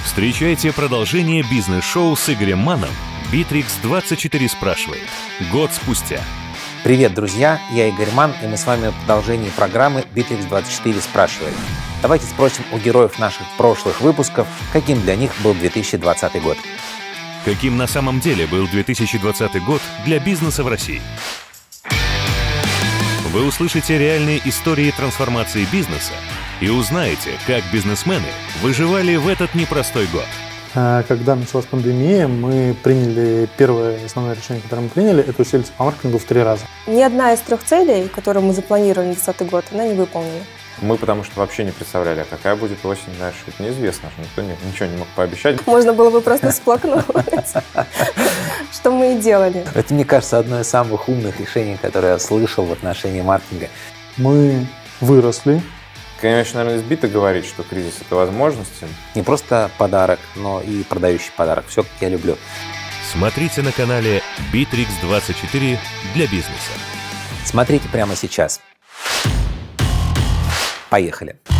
Встречайте продолжение бизнес-шоу с Игорем Манном «Bittrex 24 спрашивает». Год спустя. Привет, друзья! Я Игорь Манн, и мы с вами в продолжении программы «Bittrex 24 спрашивает». Давайте спросим у героев наших прошлых выпусков, каким для них был 2020 год. Каким на самом деле был 2020 год для бизнеса в России? Вы услышите реальные истории трансформации бизнеса и узнаете, как бизнесмены выживали в этот непростой год. Когда началась пандемия, мы приняли первое основное решение, которое мы приняли, это усилиться по маркетингу в 3 раза. Ни одна из 3 целей, которые мы запланировали на 2020 год, она не выполнена. Мы потому что вообще не представляли, какая будет осень дальше. Это неизвестно, никто ничего не мог пообещать. Можно было бы просто всплакнуть, что мы и делали. Это, мне кажется, одно из самых умных решений, которое я слышал в отношении маркетинга. Мы выросли. Конечно, наверное, избито говорить, что кризис – это возможности. Не просто подарок, но и продающий подарок. Все, как я люблю. Смотрите на канале Bittrex 24 для бизнеса. Смотрите прямо сейчас. Поехали!